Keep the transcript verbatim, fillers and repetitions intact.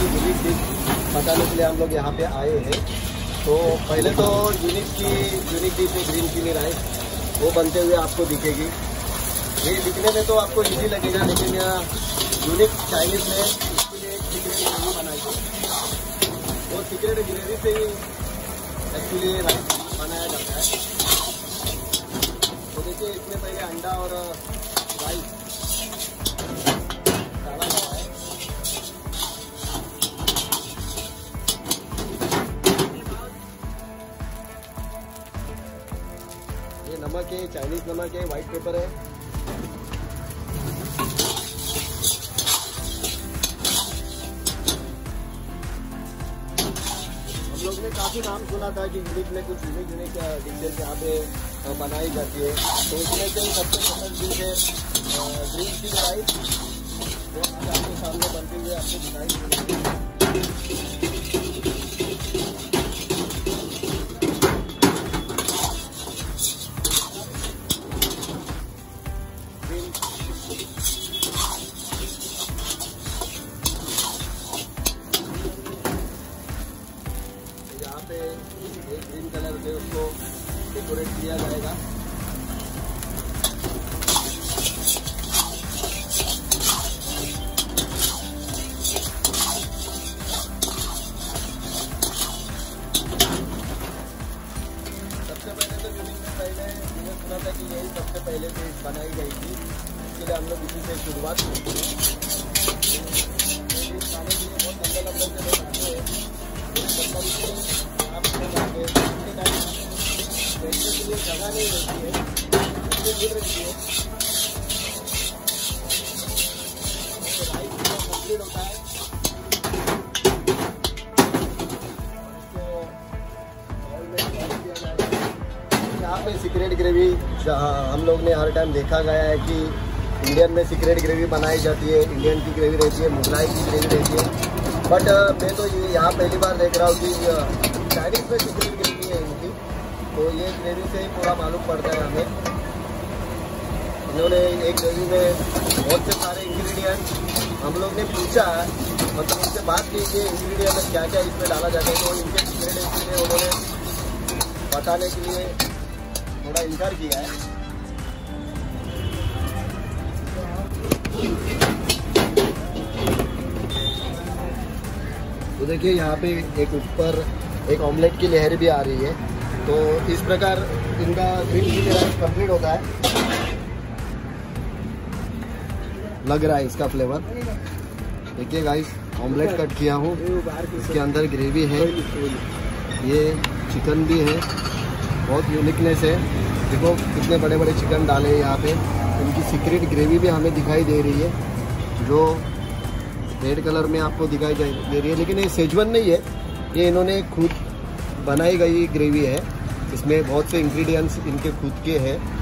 Unique dish बताने के लिए हम लोग यहाँ पे आए हैं। तो पहले तो यूनिक की यूनिक डिश है ग्रीन चिली राइस, वो बनते हुए आपको दिखेगी। ये दिखने में तो आपको इजी लगेगा, लेकिन यहाँ यूनिक चाइनीज में इसके लिए एक सीक्रेट ग्रेवी बनाई है। वो सीक्रेट ग्रेवी से ही एक्चुअली राइस बनाया जाता है। तो देखिए इसमें पहले अंडा और राइस डाला हुआ है। ये नमक है, चाइनीज नमक है, व्हाइट पेपर है। हम लोग ने काफी नाम सुना था कि यूनिक में कुछ यूनिक यूनिक डिशेज यहाँ पे बनाई जाती है। तो उसमें से सबसे फेमस डिश है ग्रीन चिली राइस, जो आपके सामने बनते हुए आपको दिखाई। यहाँ पे एक ग्रीन कलर से उसको डेकोरेट किया जाएगा। सबसे पहले तो यूनिक में पहले मैंने सुना था कि यही सबसे पहले से बनाई गई थी, इसके लिए हम लोग इसी से शुरुआत करते हैं। खाने के लिए बहुत लंबे लंबे से लोग आते हैं। बैठने के लिए जगह नहीं रहती है, इसलिए रहती है। तो राइस कंप्लीट होता है, इसको बाउल में सर्व किया जाएगा। यहाँ पे सीक्रेट ग्रेवी हम लोग ने हर टाइम देखा गया है कि इंडियन में सीक्रेट ग्रेवी बनाई जाती है, इंडियन की ग्रेवी रहती है, मुगलाई की ग्रेवी रहती है। बट मैं तो ये यहाँ पहली बार देख रहा हूँ कि चाइनीज में सीक्रेट ग्रेवी है इनकी। तो ये ग्रेवी से ही पूरा मालूम पड़ता है हमें। इन्होंने एक ग्रेवी में बहुत से सारे इंग्रेडिएंट हम लोग ने पूछा, मतलब उनसे बात की कि इंग्रेडिएंट क्या क्या इसमें डाला जाता है। तो इनके इंग्रेडिएंट के लिए उन्होंने बताने के लिए थोड़ा इनकार किया है। तो देखिए यहाँ पे एक ऊपर एक ऑमलेट की लहर भी आ रही है। तो इस प्रकार इनका ग्रीन चिली राइस कंप्लीट होता है। लग रहा है इसका फ्लेवर। देखिए गाइस, ऑमलेट कट किया हूँ, इसके अंदर ग्रेवी है, ये चिकन भी है, बहुत यूनिकनेस है। देखो कितने बड़े बड़े चिकन डाले हैं यहाँ पे। इनकी सीक्रेट ग्रेवी भी हमें दिखाई दे रही है, जो रेड कलर में आपको दिखाई दे रही है। लेकिन ये सेजवन नहीं है, ये इन्होंने खुद बनाई गई ग्रेवी है। इसमें बहुत से इंग्रेडिएंट्स इनके खुद के हैं।